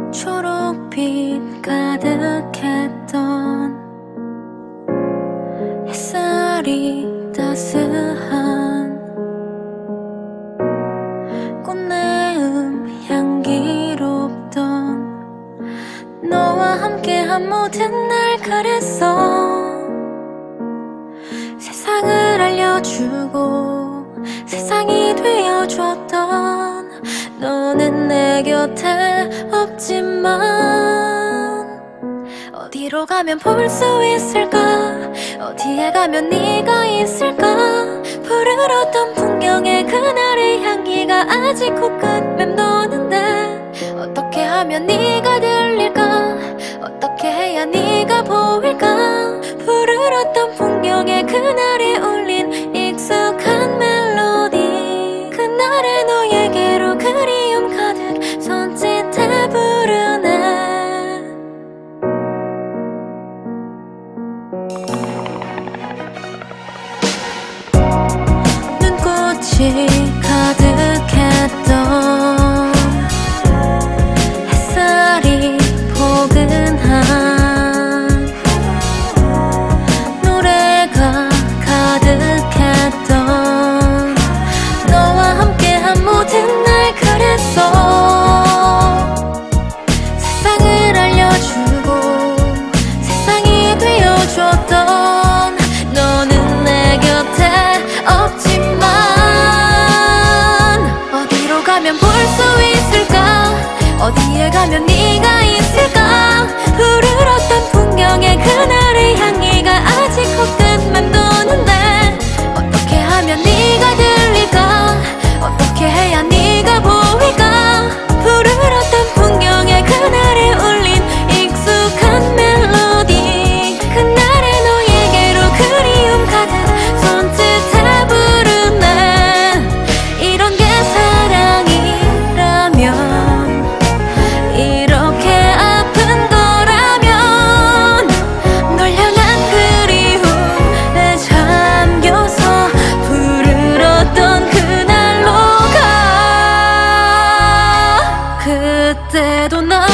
초록빛 가득했던 햇살이 따스한 꽃내음 향기롭던 너와 함께한 모든 날 그랬어. 세상을 알려주고 세상이 되어줬던 너는 내 곁에 없지만 어디로 가면 볼 수 있을까? 어디에 가면 네가 있을까? 푸르렀던 풍경에 그날의 향기가 아직 코끝 맴도는데 어떻게 하면 네가 들릴까? 어떻게 해야 네가 보일까? 푸르렀던 풍경에 그날에 울린 익숙한 멜로디 그날의 너에게로 그리움 가득 손짓해 부르네. 눈꽃이 가득했던 햇살이 포근한 노래가 가득했던 너와 함께한 모든 날 그랬어. 세상을 알려주고 세상이 되어줬던 너는 내 곁에 없지만 어디로 가면 볼 수 있을까? 어디에 가면 네가 있을까? 푸르렀던 풍경에 그날의 향기가 아직 코끝 맴도는데 어떻게 하면 네가 들릴까? 어떻게 해야 네가 보일까? 푸르렀던 풍경에 그날에 울린 익숙한 멜로디 그날의 너에게로 그리움 가득 손짓해 부르네. 이런 게 사랑이라면 이렇게 아픈 거라면 널 향한 그리움에 잠겨서 부르렀던 그날로 가. 그때도 나